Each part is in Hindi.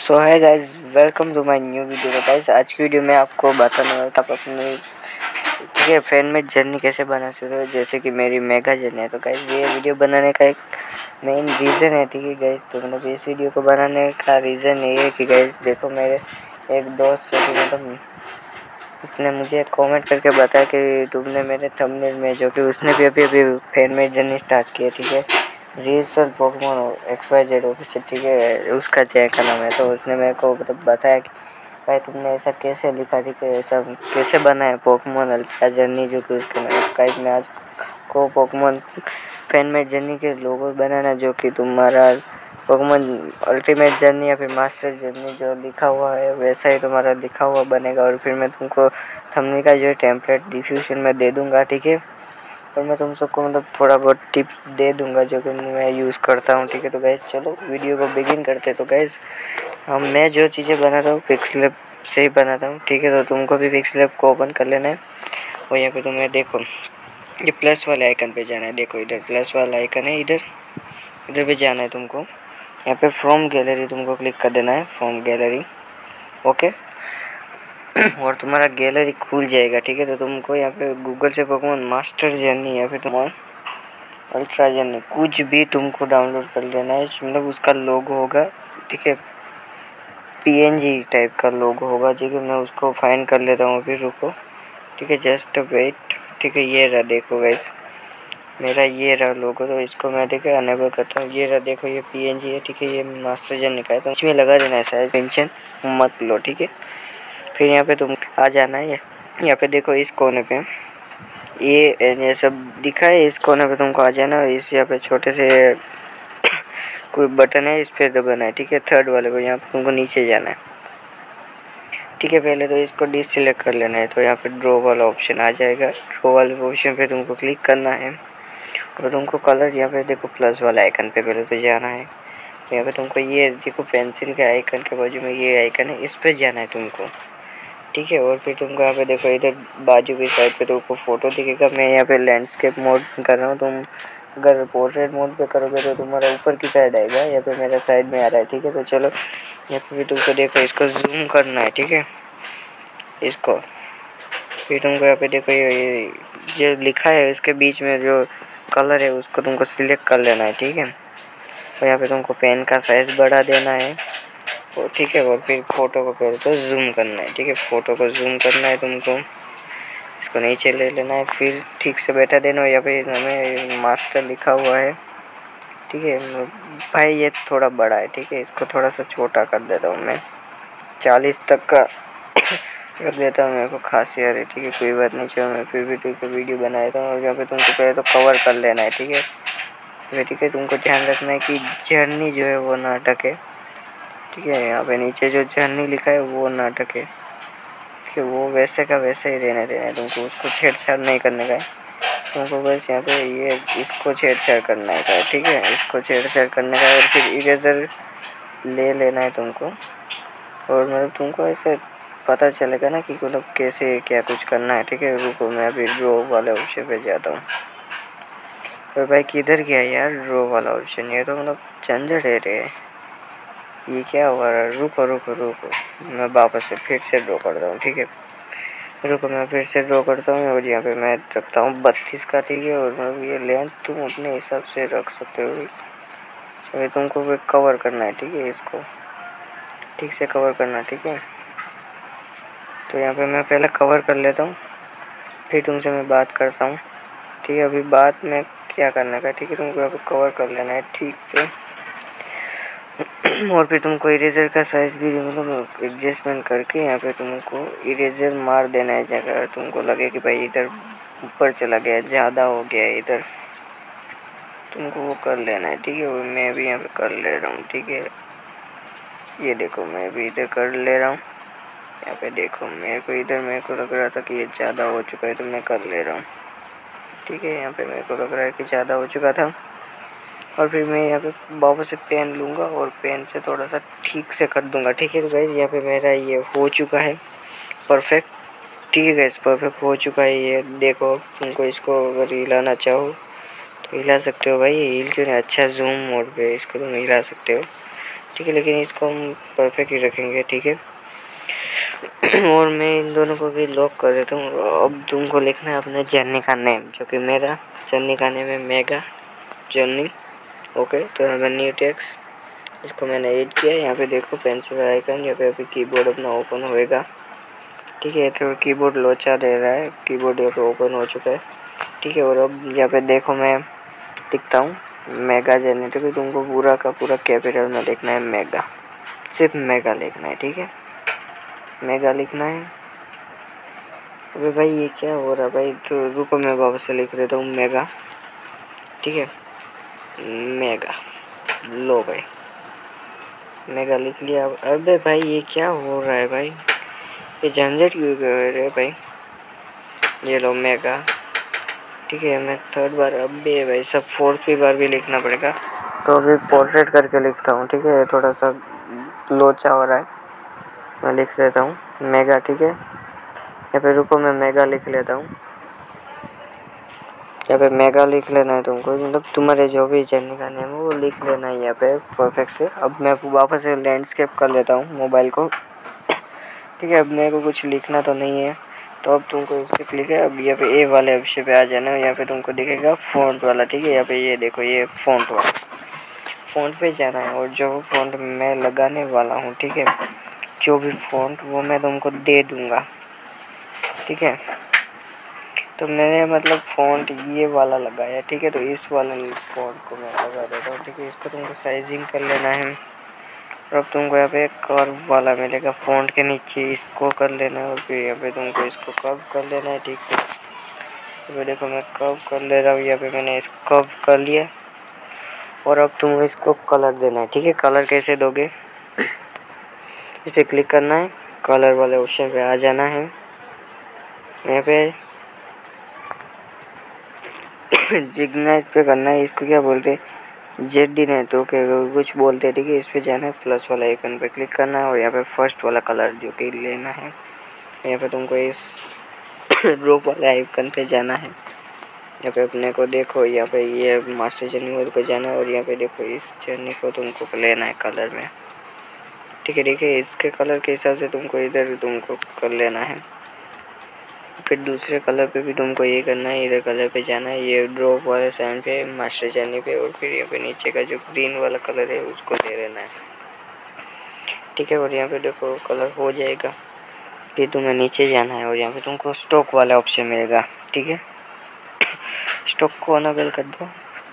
सो है guys, welcome to my new video. Guys आज की वीडियो में आपको बताने वाला था अपने ठीक है फैन मेड जर्नी कैसे बना सकते हो, जैसे कि मेरी मेगा जर्नी है। तो गाइज ये वीडियो बनाने का एक मेन रीज़न है, ठीक है गाइज। तो मतलब इस वीडियो को बनाने का रीज़न ये है कि गाइज देखो, मेरे एक दोस्त है, मतलब उसने मुझे कमेंट करके बताया कि तुमने मेरे थंबनेल में, जो कि उसने भी अभी फैन मेड जर्नी स्टार्ट की है, ठीक है, रीसल पोकेमोन XYZ ऑफिशियल, ठीक है, उसका चैनल का नाम है। तो उसने मेरे को मतलब बताया कि भाई तुमने ऐसा कैसे लिखा, ठीक है, ऐसा कैसे बना है पोकेमोन अल्ट्रा जर्नी, जो कि उसके गाइस मैं आज को पोकेमोन फैन मेड जर्नी के लोगो बनाना, जो कि तुम्हारा पोकेमोन अल्टीमेट जर्नी या फिर मास्टर जर्नी जो लिखा हुआ है वैसा ही तुम्हारा लिखा हुआ बनेगा। और फिर मैं तुमको थंबनेल का जो टेम्पलेट डिस्क्रिप्शन में दे दूंगा, ठीक है, और मैं तुम सबको मतलब थोड़ा बहुत टिप्स दे दूंगा जो कि मैं यूज़ करता हूँ, ठीक है। तो गैस चलो वीडियो को बिगिन करते। तो गैस मैं जो चीज़ें बनाता हूँ पिक्सलैब से ही बनाता हूँ, ठीक है। तो तुमको भी पिक्सलैब को ओपन कर लेना है और यहाँ पे तुम्हें देखो ये प्लस वाले आइकन पे जाना है। देखो इधर प्लस वाला आइकन है, इधर पे जाना है तुमको। यहाँ पे फ्रॉम गैलरी तुमको क्लिक कर देना है, फ्रॉम गैलरी, ओके। और तुम्हारा गैलरी खुल जाएगा, ठीक है। तो तुमको यहाँ पे गूगल से पोकेमोन मास्टर जर्नी या फिर तुम्हारा अल्ट्रा जर्नी कुछ भी तुमको डाउनलोड कर लेना है, मतलब उसका लोगो होगा, ठीक है, PNG टाइप का लोगो होगा, ठीक है। मैं उसको फाइंड कर लेता हूँ, फिर रुको, ठीक है, जस्ट वेट, ठीक है। ये रहा, देखो गाइस मेरा ये रहा लोगो। तो इसको मैं देखो अनेबल करता हूँ, ये रहा, देखो ये PNG है, ठीक है, ये मास्टर जर्नी का है। तो इसमें लगा देना है, साइज टेंशन मत लो, ठीक है। फिर यहाँ पे तुम आ जाना है, यहाँ पे देखो इस कोने पे ये सब दिखा है, इस कोने पे तुमको आ जाना है। इस यहाँ पे छोटे से कोई बटन है, इस पे दबाना है, ठीक है, थर्ड वाले पे। यहाँ पे तुमको नीचे जाना है, ठीक है। पहले तो इसको डिसलेक्ट कर लेना है, तो यहाँ पे ड्रॉ वाला ऑप्शन आ जाएगा। ड्रॉ वाले ऑप्शन पे तुमको क्लिक करना है और तुमको कलर यहाँ पे देखो प्लस वाला आइकन पे पहले तो जाना है। यहाँ पे तुमको ये देखो पेंसिल के आइकन के बाजू में ये आइकन है, इस पे जाना है तुमको, ठीक है। और फिर तुमको यहाँ पे देखो इधर बाजू की साइड पे तुमको फोटो दिखेगा। मैं यहाँ पे लैंडस्केप मोड कर रहा हूँ, तुम अगर पोर्ट्रेट मोड पे करोगे तो तुम्हारा ऊपर की साइड आएगा, यहाँ पे मेरा साइड में आ रहा है, ठीक है। तो चलो यहाँ पे भी तुमको देखो इसको जूम करना है, ठीक है, इसको। फिर तुमको यहाँ पे देखो ये जो लिखा है इसके बीच में जो कलर है उसको तुमको सिलेक्ट कर लेना है, ठीक है। और यहाँ पे तुमको पेन का साइज़ बढ़ा देना है, और ठीक है। और फिर फ़ोटो को पहले तो जूम करना है, ठीक है, फ़ोटो को जूम करना है तुमको, इसको नीचे ले लेना है, फिर ठीक से बैठा देना। यहाँ पे हमें मास्टर लिखा हुआ है, ठीक है भाई, ये थोड़ा बड़ा है, ठीक है, इसको थोड़ा सा छोटा कर देता हूँ मैं, 40 तक का रख देता हूँ, मेरे को खासी आ रही, ठीक है, कोई बात नहीं। चलो मैं फिर भी ठीक है वीडियो बनाया था। और यहाँ पे तुमको पहले तो कवर कर लेना है, ठीक है, ठीक है। तुमको ध्यान रखना है कि जर्नी जो है वो ना अटके, ठीक है। यहाँ पे नीचे जो जर्नी लिखा है वो ना अटके, ठीक है, वो वैसे का वैसे ही रहने देना है तुमको, उसको छेड़छाड़ नहीं करने का है तुमको, बस यहाँ पे ये इसको छेड़छाड़ करना है, ठीक है, इसको छेड़छाड़ करने का है। और फिर इरेजर ले लेना है तुमको, और मतलब तुमको ऐसे पता चलेगा ना कि मतलब कैसे क्या कुछ करना है, ठीक है। रुको मैं अभी ड्रॉ वाले ऑप्शन पे जाता हूँ। और भाई किधर गया यार ड्रॉ वाला ऑप्शन, ये तो मतलब झंझट है रे, ये क्या हुआ रहा है। रुको रुको रुको, मैं वापस से फिर से ड्रॉ करता हूँ, ठीक है, रुको मैं फिर से ड्रॉ करता हूँ। और यहाँ पे मैं रखता हूँ 32 का, ठीक है। और मतलब ये लेंथ तुम अपने हिसाब से रख सकते हो, अभी तुमको कवर करना है, ठीक है, इसको ठीक से कवर करना, ठीक है। तो यहाँ पे मैं पहले कवर कर लेता हूँ, फिर तुमसे मैं बात करता हूँ, ठीक है। अभी बात में क्या करने का, ठीक है, तुमको यहाँ पे कवर कर लेना है ठीक से। और फिर तुमको इरेजर का साइज़ भी मतलब एडजस्टमेंट करके यहाँ पे तुमको इरेजर मार देना है, जगह तुमको लगे कि भाई इधर ऊपर चला गया, ज़्यादा हो गया है इधर, तुमको वो कर लेना है, ठीक है। वो मैं भी यहाँ पे कर ले रहा हूँ, ठीक है, ये देखो मैं भी इधर कर ले रहा हूँ। यहाँ पे देखो मेरे को लग रहा था कि ये ज़्यादा हो चुका है, तो मैं कर ले रहा हूँ, ठीक है। यहाँ पे मेरे को लग रहा है कि ज़्यादा हो चुका था। और फिर मैं यहाँ पे वापस से पेन लूँगा और पेन से थोड़ा सा ठीक से कर दूँगा, ठीक है। तो गाइस यहाँ पे मेरा ये हो चुका है परफेक्ट, ठीक है गाइस, परफेक्ट हो चुका है ये। देखो तुमको इसको अगर हिलाना चाहो तो हिला सकते हो भाई, ये हिल क्यों नहीं, अच्छा जूम मोड पे इसको तुम हिला सकते हो, ठीक है, लेकिन इसको हम परफेक्ट ही रखेंगे। ठीक है, और मैं इन दोनों को भी लॉक कर देता हूँ। अब तुमको लिखना है अपने जर्नी का नेम, जो कि मेरा जर्नी का नेम है मेगा जर्नी। ओके, तो यहाँ पर न्यू टेक्स्ट, इसको मैंने एड किया। यहाँ पे देखो पेंसिल आइकन, यहाँ पे अभी कीबोर्ड अपना ओपन होएगा। ठीक है, तो कीबोर्ड लोचा दे रहा है, कीबोर्ड यहाँ पे ओपन हो चुका है। ठीक है, और अब यहाँ पे देखो मैं लिखता हूँ मेगा जर्नी। तो भी तुमको पूरा का पूरा कैपिटल में लिखना है मेगा, सिर्फ मेगा लिखना है। ठीक है, मेगा लिखना है। अबे भाई ये क्या हो रहा है भाई, तो रुको मैं वापस से लिख देता हूँ मेगा। ठीक है, मेगा, लो भाई मेगा लिख लिया। अबे भाई ये क्या हो रहा है भाई, ये झंझट क्यों कर रहे भाई। ये लो मेगा। ठीक है, मैं थर्ड बार, अबे भाई सब फोर्थ बार भी लिखना पड़ेगा, तो अभी पोर्ट्रेट करके लिखता हूँ। ठीक है, थोड़ा सा लोचा हो रहा है, मैं लिख लेता हूँ मेगा। ठीक है, यहाँ पे रुको मैं मेगा लिख लेता हूँ। यहाँ पे मेगा लिख लेना है तुमको, मतलब तुम्हारे जो भी जर्नी का नेम है वो लिख लेना है यहाँ पे परफेक्ट से। अब मैं वापस से लैंडस्केप कर लेता हूँ मोबाइल को। ठीक है, अब मेरे को कुछ लिखना तो नहीं है, तो अब तुमको इस पर क्लिक है। अब यहाँ पे ए वाले ऑप्शन पे आ जाना है, यहाँ पे तुमको दिखेगा फ़ॉन्ट वाला। ठीक है, यहाँ पे ये देखो ये फ़ॉन्ट वाला, फ़ॉन्ट पे जाना है। और जो फ़ॉन्ट मैं लगाने वाला हूँ, ठीक है, जो भी फ़ॉन्ट वो मैं तुमको दे दूँगा। ठीक है, तो मैंने मतलब फ़ॉन्ट ये वाला लगाया। ठीक है, तो इस वाले फ़ॉन्ट को मैं लगा देता हूँ। ठीक है, इसको तुमको साइजिंग कर लेना है। और अब तुमको यहाँ पे कर्व वाला मिलेगा फ़ॉन्ट के नीचे, इसको कर लेना है। और फिर यहाँ पे तुमको इसको कर्व कर लेना है। ठीक है, तो देखो मैं कर्व कर ले रहा हूँ, यहाँ पे मैंने इसको कर्व कर लिया। और अब तुमको इसको कलर देना है। ठीक है, कलर कैसे दोगे, इस पर क्लिक करना है, कलर वाले ऑप्शन पे आ जाना है। यहाँ पे जिगना इस पे करना है, इसको क्या बोलते हैं, जेडी ने तो क्या कुछ बोलते हैं। ठीक है, इस पे जाना है, प्लस वाला आइकन पे क्लिक करना है, और यहाँ पे फर्स्ट वाला कलर जो कि लेना है। यहाँ पे तुमको इस ड्रॉप वाले आइकन पे जाना है। यहाँ पे अपने को देखो, यहाँ पे ये मास्टर जर्नी मोड पे जाना है, और यहाँ पे देखो इस जर्नी को तुमको लेना है कलर में। ठीक है, देखिए इसके कलर के हिसाब से तुमको इधर तुमको कर लेना है। फिर दूसरे कलर पे भी तुमको ये करना है, इधर कलर पे जाना है, ये ड्रॉप वाले साइड पे मास्टर जर्नी पे, और फिर यहाँ पे नीचे का जो ग्रीन वाला कलर है उसको दे देना है। ठीक है, और यहाँ पे देखो कलर हो जाएगा। फिर तुम्हें नीचे जाना है, और यहाँ पे तुमको स्टॉक वाला ऑप्शन मिलेगा। ठीक है, स्टॉक को अनेबल कर दो।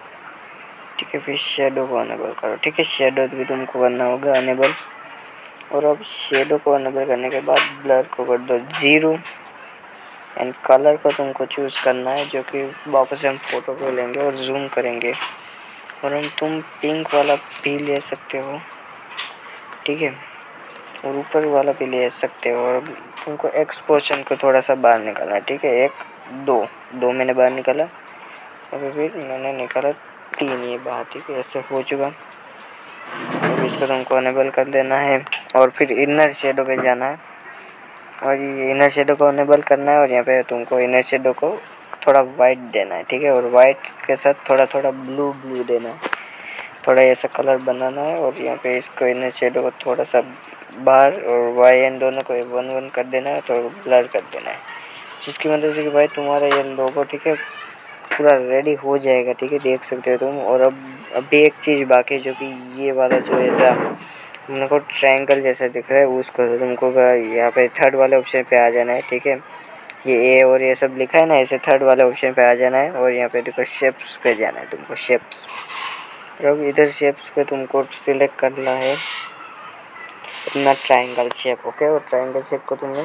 ठीक है, फिर शेडो को अनेबल करो। ठीक है, शेडो भी तुमको करना होगा अनेबल। और अब शेडो को अनेबल करने के बाद ब्लर को कर दो 0, एंड कलर को तुमको चूज़ करना है, जो कि वापस हम फोटो को लेंगे और जूम करेंगे। और तुम पिंक वाला भी ले सकते हो। ठीक है, और ऊपर वाला भी ले सकते हो। और तुमको एक्सपोजर को थोड़ा सा बाहर निकालना है। ठीक है, 1 2 मैंने बाहर निकाला, अभी फिर मैंने निकाला 3 ये बाहर। ठीक है, ऐसे हो चुका। अब इसको तुमको अनेबल कर देना है, और फिर इनर शेडो पे जाना है, और ये इनर शेडो को अनेबल करना है। और यहाँ पे तुमको इनर शेडो को थोड़ा वाइट देना है। ठीक है, और वाइट के साथ थोड़ा थोड़ा ब्लू देना है, थोड़ा ऐसा कलर बनाना है। और यहाँ पे इसको इनर शेडो को थोड़ा सा बाहर और वाई एन दोनों को 1 1 कर देना है, तो ब्लर कर देना है, जिसकी मदद से कि भाई तुम्हारा ये लोगो, ठीक है, पूरा रेडी हो जाएगा। ठीक है, देख सकते हो तुम। और अब अभी एक चीज़ बाकी है, जो कि ये वाला जो ऐसा मेरे को ट्रायंगल जैसा दिख रहा है, उसको तुमको यहाँ पे थर्ड वाले ऑप्शन पे आ जाना है। ठीक है, ये ए और ये सब लिखा है ना, ऐसे थर्ड वाले ऑप्शन पे आ जाना है। और यहाँ पे देखो शेप्स पे जाना है तुमको, शेप्स। अब इधर शेप्स पे तुमको सिलेक्ट करना है अपना ट्रायंगल शेप। ओके, और ट्रायंगल शेप को तुमने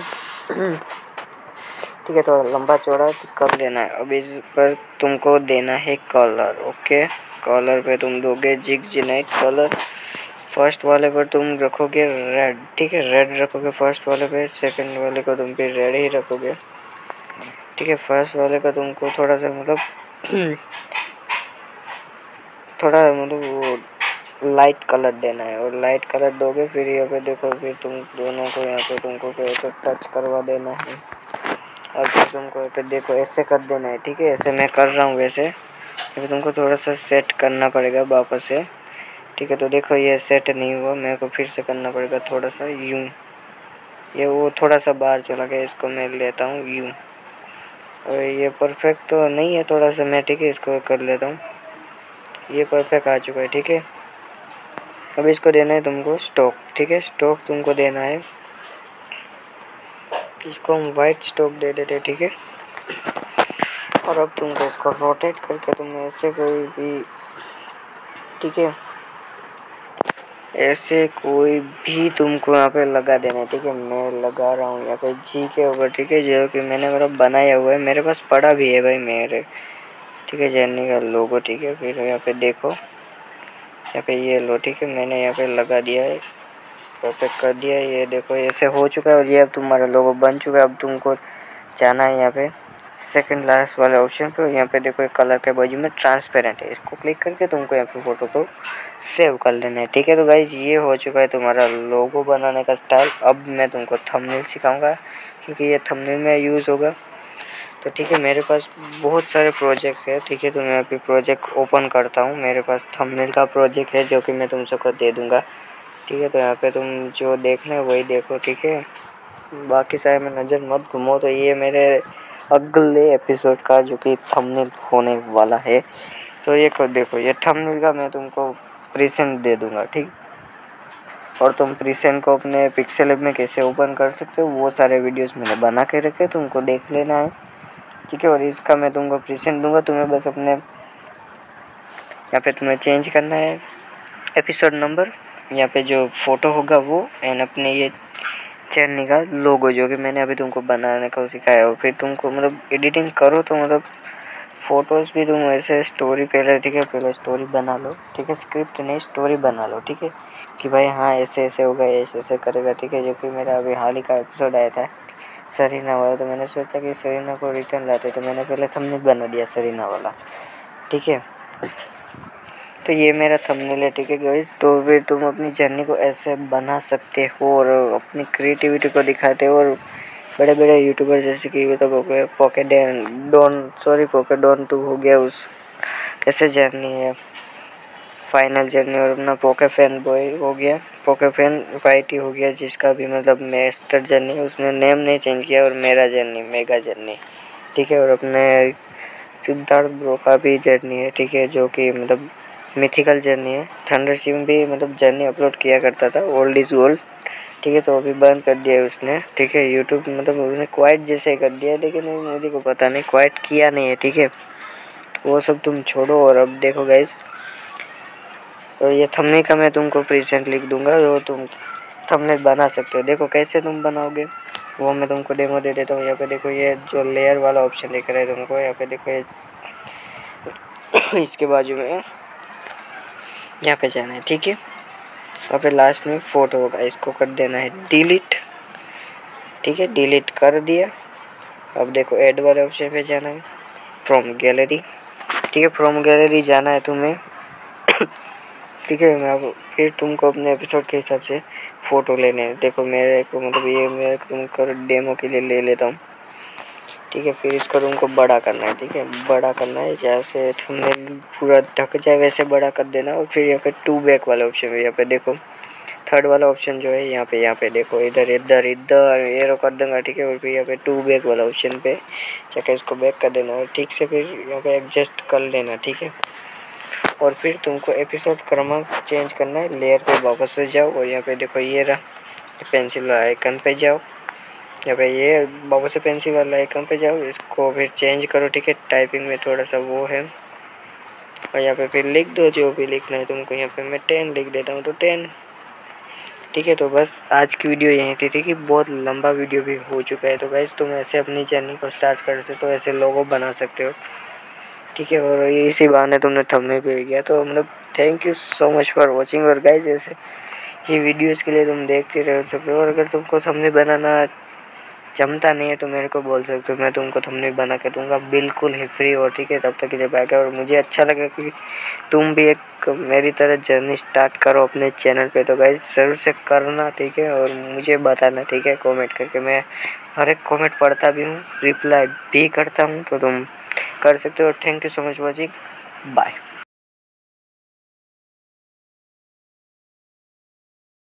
ठीक है थोड़ा लंबा चौड़ा कर लेना है। अब इस पर तुमको देना है कलर। ओके, कलर पे तुम दोगे जिगजिनाइट कलर। फर्स्ट वाले पर तुम रखोगे रेड। ठीक है, रेड रखोगे फर्स्ट वाले पे, सेकंड वाले को तुम भी रेड ही रखोगे। ठीक है, फर्स्ट वाले का तुमको थोड़ा सा मतलब थोड़ा मतलब वो लाइट कलर देना है, और लाइट कलर दोगे फिर यहाँ पे देखो, फिर तुम दोनों को यहाँ पे तुमको ऐसे टच करवा देना है। अब फिर तुमको यहाँ पे देखो ऐसे कर देना है। ठीक है, ऐसे मैं कर रहा हूँ वैसे, फिर तुमको थोड़ा सा सेट करना पड़ेगा वापस से। ठीक ठीक है। तो देखो ये सेट नहीं हुआ, मेरे को फिर से करना पड़ेगा थोड़ा सा यूं, ये वो थोड़ा सा बाहर चला गया, इसको मैं लेता हूँ यूं। और ये परफेक्ट तो नहीं है थोड़ा सा, मैं ठीक है इसको कर लेता हूँ, ये परफेक्ट आ चुका है। ठीक है, अब इसको देना है तुमको स्टॉक। ठीक है, स्टॉक तुमको देना है, इसको हम वाइट स्टॉक दे देते। ठीक है, और अब तुमको इसको रोटेट करके तुम ऐसे कोई भी, ठीक है, ऐसे कोई भी तुमको यहाँ पे लगा देना है। ठीक है, मैं लगा रहा हूँ यहाँ पे जी के ऊपर। ठीक है, जो कि मैंने मेरा बनाया हुआ है, मेरे पास पड़ा भी है भाई मेरे। ठीक है, जर्नी का लोगो। ठीक है, फिर यहाँ पे देखो, यहाँ पे ये लो। ठीक है, मैंने यहाँ पे लगा दिया है, परफेक्ट कर दिया है। ये देखो ऐसे हो चुका है और ये अब तुम्हारा लोगो बन चुका है। अब तुमको जाना है यहाँ पे सेकंड लास्ट वाले ऑप्शन पे, यहाँ पे देखो एक कलर के बाजू में ट्रांसपेरेंट है, इसको क्लिक करके तुमको यहाँ पे फोटो को सेव कर लेना है। ठीक है, तो गाइज ये हो चुका है तुम्हारा लोगो बनाने का स्टाइल। अब मैं तुमको थंबनेल सिखाऊंगा, क्योंकि ये थंबनेल में यूज़ होगा। तो ठीक है, मेरे पास बहुत सारे प्रोजेक्ट्स है। ठीक है, तो मैं अभी प्रोजेक्ट ओपन करता हूँ। मेरे पास थंबनेल का प्रोजेक्ट है जो कि मैं तुम सबको दे दूँगा। ठीक है, तो यहाँ पे तुम जो देखना है वही देखो। ठीक है, बाकी सारे में नज़र मत घुमाओ। तो ये मेरे अगले एपिसोड का जो कि थंबनेल होने वाला है, तो ये को देखो, ये थंबनेल का मैं तुमको प्रीसेट दे दूँगा। ठीक, और तुम प्रीसेट को अपने पिक्सेल लैब में कैसे ओपन कर सकते हो वो सारे वीडियोस मैंने बना के रखे, तुमको देख लेना है। ठीक है, और इसका मैं तुमको प्रीसेट दूंगा, तुम्हें बस अपने यहाँ पे तुम्हें चेंज करना है एपिसोड नंबर, यहाँ पे जो फ़ोटो होगा वो, एंड अपने ये चैनल का लोगो जो कि मैंने अभी तुमको बनाने को सिखाया। और फिर तुमको मतलब एडिटिंग करो तो मतलब फ़ोटोज़ भी तुम ऐसे स्टोरी पहले, ठीक है, पहले स्टोरी बना लो। ठीक है, स्क्रिप्ट नहीं, स्टोरी बना लो। ठीक है, कि भाई हाँ ऐसे ऐसे होगा, ऐसे ऐसे करेगा। ठीक है, जो कि मेरा अभी हाल ही का एपिसोड आया था सरीना वाला, तो मैंने सोचा कि सरीना को रिटर्न लाते, तो मैंने पहले थंबनेल बना दिया सरीना वाला। ठीक है, तो ये मेरा थंबनेल है। ठीक है गाइस, तो फिर तुम अपनी जर्नी को ऐसे बना सकते हो और अपनी क्रिएटिविटी को दिखाते हो। और बड़े बड़े यूट्यूबर जैसे कि मतलब पोके डॉन 2 हो गया, उस कैसे जर्नी है फाइनल जर्नी, और अपना पोके फैन बॉय हो गया, पोके फैन फाइटी हो गया, जिसका भी मतलब मेस्टर जर्नी, उसने नेम नहीं चेंज किया, और मेरा जर्नी मेगा जर्नी। ठीक है, और अपने सिद्धार्थ ब्रो का भी जर्नी है। ठीक है, जो कि मतलब मिथिकल जर्नी है। थंडर सिम भी मतलब जर्नी अपलोड किया करता था, ओल्ड इज़ गोल्ड। ठीक है, तो अभी बंद कर दिया है उसने। ठीक है, यूट्यूब मतलब उसने क्वाइट जैसे कर दिया, लेकिन मुझे को पता नहीं क्वाइट किया नहीं है। ठीक है, वो सब तुम छोड़ो। और अब देखो गाइस, तो ये थंबनेल का मैं तुमको प्रेजेंट लिख दूंगा, वो तुम थंबनेल बना सकते हो। देखो कैसे तुम बनाओगे वो मैं तुमको डेमो दे देता हूँ। यहाँ पे देखो, ये जो लेयर वाला ऑप्शन दिख रहा है तुमको, यहाँ पे देखो ये इसके बाजू में यहाँ पे जाना है। ठीक है, यहाँ पे लास्ट में फोटो होगा, इसको कर देना है डिलीट। ठीक है, डिलीट कर दिया। अब देखो ऐड वाले ऑप्शन पे जाना है, फ्रॉम गैलरी। ठीक है, फ्रॉम गैलरी जाना है तुम्हें। ठीक है, मैं अब फिर तुमको अपने एपिसोड के हिसाब से फ़ोटो लेने हैं। देखो मेरे को मतलब ये मैं तुमको डेमो के लिए ले लेता हूँ। ठीक है, फिर इसको तुमको बड़ा करना है। ठीक है, बड़ा करना है, जैसे थंबनेल पूरा ढक जाए वैसे बड़ा कर देना। और फिर यहाँ पे 2 बैक वाला ऑप्शन है, यहाँ पे देखो थर्ड वाला ऑप्शन जो है, यहाँ पे देखो इधर इधर इधर एरो कर दूंगा। ठीक है, और फिर यहाँ पे 2 बैक वाला ऑप्शन पे जाकर इसको बैक कर देना है। ठीक से फिर यहाँ पे एडजस्ट कर लेना। ठीक है, और फिर तुमको एपिसोड क्रमांक चेंज करना है, लेयर पे वापस से जाओ, और यहाँ पे देखो ये रहा पेंसिल वाला आइकन पे जाओ, यहाँ पे ये वापस से पेंसिल वाला आइकन पे जाओ, इसको फिर चेंज करो। ठीक है, टाइपिंग में थोड़ा सा वो है, और यहाँ पे फिर लिख दो जो भी लिखना है तुमको। यहाँ पे मैं 10 लिख देता हूँ, तो 10। ठीक है, तो बस आज की वीडियो यहीं थी। ठीक है, बहुत लंबा वीडियो भी हो चुका है। तो गाइस तुम ऐसे अपनी जर्नी को स्टार्ट कर सकते हो, ऐसे लोगो बना सकते हो। ठीक है, और इसी बहाने तुमने थंबनेल पे गया, तो मतलब thank you so much for watching. और गाइस ऐसे ये वीडियोस के लिए तुम देखते रह सकते हो, और अगर तुमको थंबनेल बनाना जमता नहीं है तो मेरे को बोल सकते हो, मैं तुमको थंबनेल बना के दूंगा बिल्कुल ही फ्री। और ठीक है, तब तक के लिए बाय। और मुझे अच्छा लगा कि तुम भी एक मेरी तरह जर्नी स्टार्ट करो अपने चैनल पे, तो गाइस ज़रूर से करना। ठीक है, और मुझे बताना। ठीक है, कमेंट करके, मैं हर एक कमेंट पढ़ता भी हूँ, रिप्लाई भी करता हूँ, तो तुम कर सकते हो। Thank you so much watching, bye.